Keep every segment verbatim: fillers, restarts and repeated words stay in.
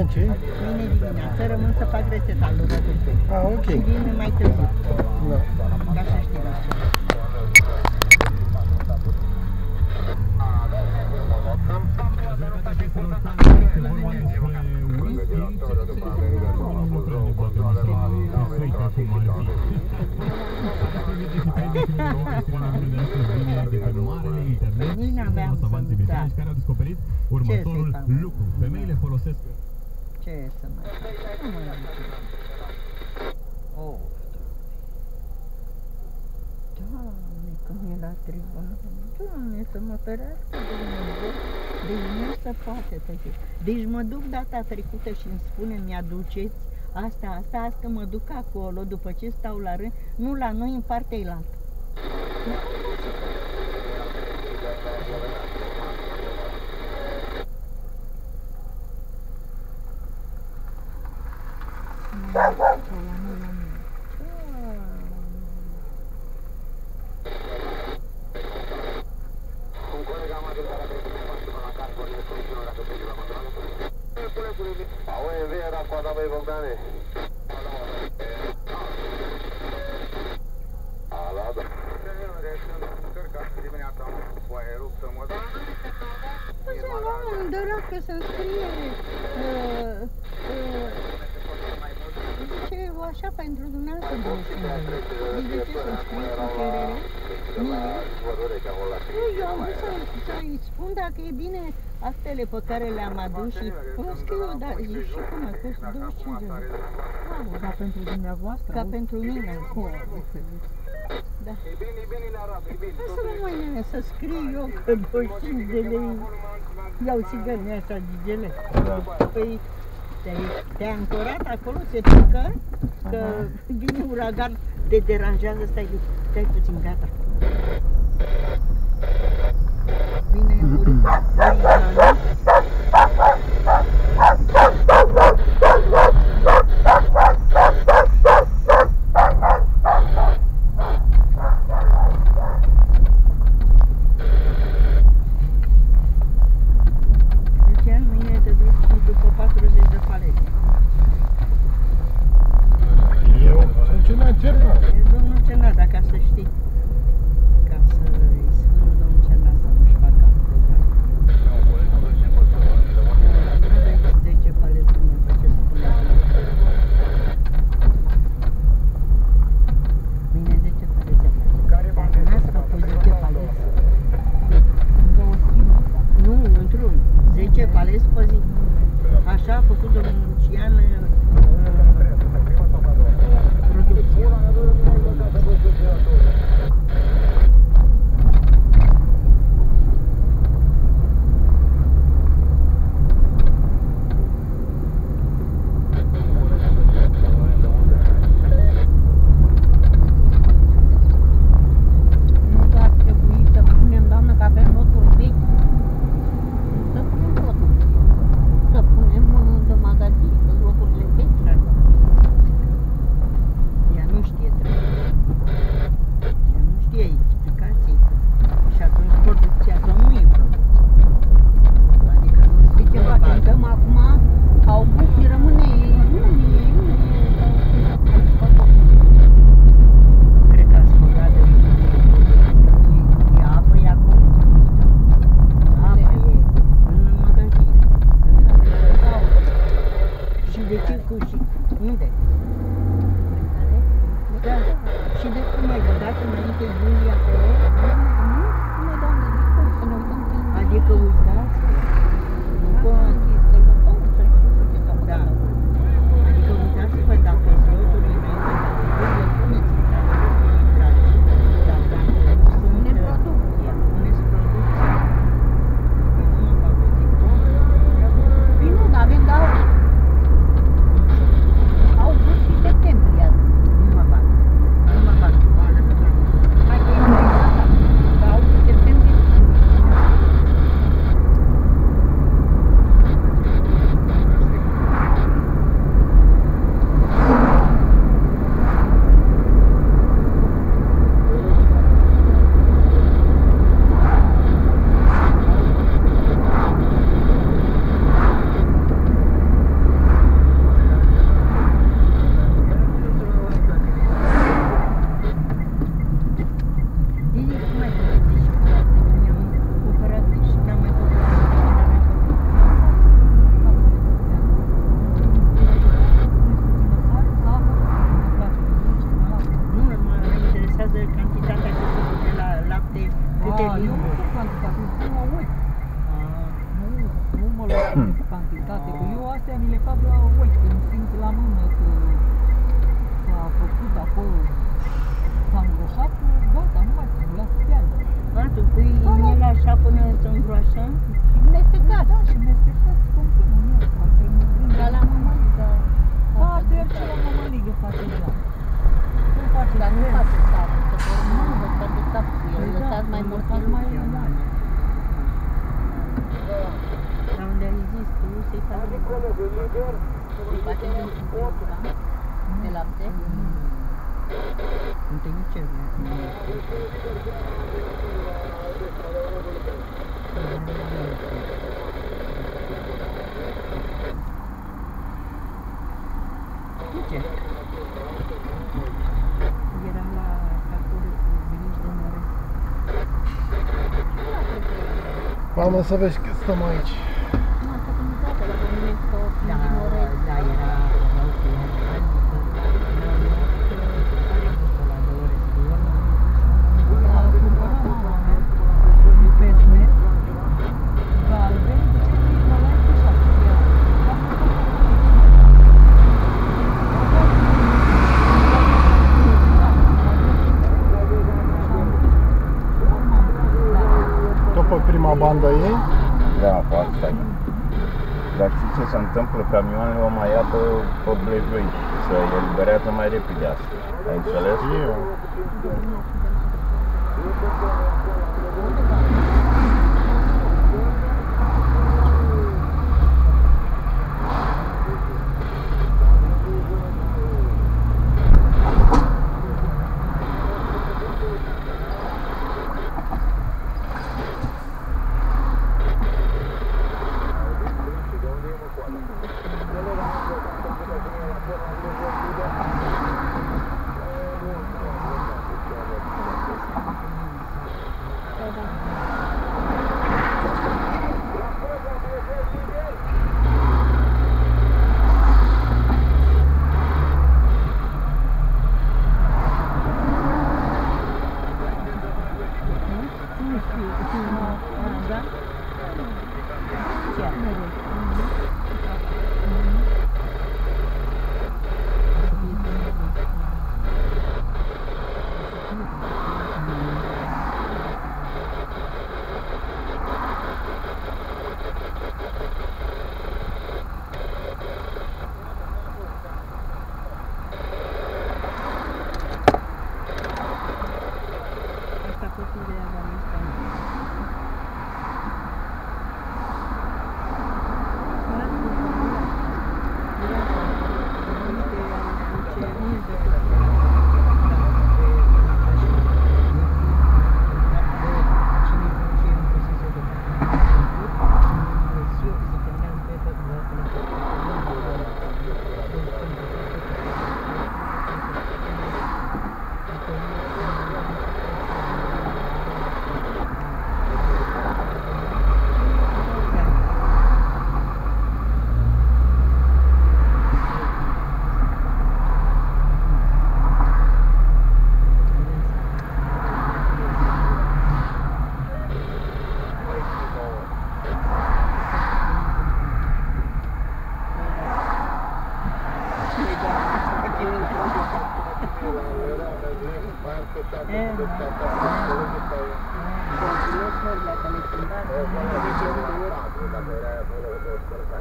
ce? Mâine dimineață rămân să fac rețeta lui Radu. Ah, ok. Și vin mai târziu. Da. Ca să știți. Mâine aveam să-mi da. Care au descoperit următorul lucru. Femeile folosesc... Ce să mai fac? Nu mai am ce. Oh, Doamne, cum e la tribunal. Doamne, să mă ferească Dumnezeu. Deci nu se poate tăi. Deci mă duc data trecută și îmi spune, mi-aduceți asta, asta, asta, mă duc acolo, după ce stau la rând, nu la noi, în partea elaltă. Că să-mi scrie uh, uh, zice, așa pentru dumneavoastră două sute. De ce să-mi scrie cu cerere? Mie? Nu, eu am vrut să-i spun dacă e bine actele pe care le-am adus și îmi scriu, dar și cum a fost douăzeci și cinci de euro. Ca pentru dumneavoastră? Ca pentru mine. Da. Asta nu mai nene, să scriu eu că douăzeci și cinci de lei iau țigări așa, gigele. Păi te-ai ancorat acolo, se pică, că vine uragan, te deranjează, stai, stai puțin, gata. Vine uraganul. Domnul Cernat, dacă să știi, ca să-i spun domnul Cernat să nu-și facă program. Nu aveți zece paleți cum e, ce spune la mine zece paleți. Dacă n-ați făcut zece paleți, în două schimbi, nu, într-un, zece paleți pe zi. Așa a făcut domnul Lucian producția. Unde? Da. Și de cum ai dat înainte Iulia acolo? Nu? Nu, doamne, să ne uităm timp. Adică uitați? Nu poate. Da. Adică uitați-vă dacă slotul înainte, dacă puneți intrare și intrare. Dacă pune producția. Puneți producția. Că nu mă fac de timp. Păi nu, dar avem dau. August și septembrie. Nu mă bag. Nu mă bag. Hai că e mai bine. Dar august, septembrie. eu nu sunt cantitate, eu sunt la ochi. Nu, nu mă luat cu cantitate, că eu astea mi le fac la ochi, când simt la mână că s-a făcut acolo, s-a îngroșat, gata, nu mai trebuie, las piață. Da, tu pui în el așa până se îngroașă și mestecat. Da, și mestecat continuu în el, asta e mult. Ca la mămăligă. Da, de ce la mămăligă face la? Nu face, Dar nu fel. face tare, că pe urmă nu vă face capul, Păi el da, lăsați mai mult lăsați timp. mai mult. La unde ai zis tu să-i faci să-i face din da? De lapte. Nu te nici eu. Ce? Eram la acolo cu vinici de mare. Mamă, să vezi că stăm aici. Nu, asta când toate la moment că o Da, din orei. da, era rău cu ea, dar nu că n-au luat care după la două ore să luăm. A cumpărat mama mea un pesmet galben, ce mă luai cu șapte de ani. Tot pe prima bandă e? Da, foarte fain. Dar știi ce se întâmplă? Camioanele o mai ia pe, pe blejoi, să eliberează mai repede asta. Ai înțeles? Eu.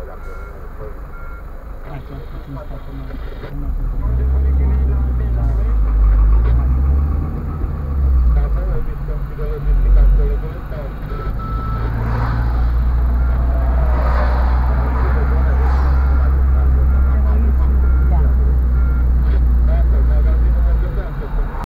Aici, puțin stau până... până...